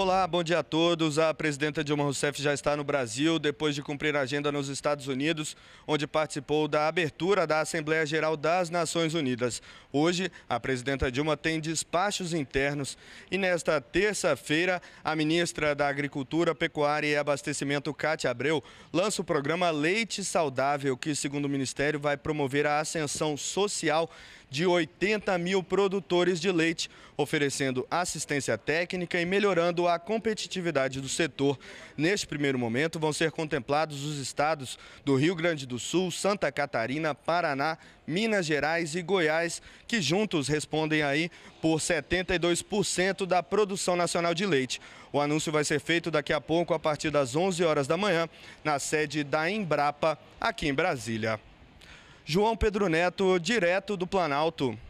Olá, bom dia a todos. A presidenta Dilma Rousseff já está no Brasil, depois de cumprir a agenda nos Estados Unidos, onde participou da abertura da Assembleia Geral das Nações Unidas. Hoje, a presidenta Dilma tem despachos internos e nesta terça-feira, a ministra da Agricultura, Pecuária e Abastecimento, Cátia Abreu, lança o programa Leite Saudável, que, segundo o Ministério, vai promover a ascensão social de 80 mil produtores de leite, oferecendo assistência técnica e melhorando a competitividade do setor. Neste primeiro momento, vão ser contemplados os estados do Rio Grande do Sul, Santa Catarina, Paraná, Minas Gerais e Goiás, que juntos respondem aí por 72% da produção nacional de leite. O anúncio vai ser feito daqui a pouco, a partir das 11 horas da manhã, na sede da Embrapa, aqui em Brasília. João Pedro Neto, direto do Planalto.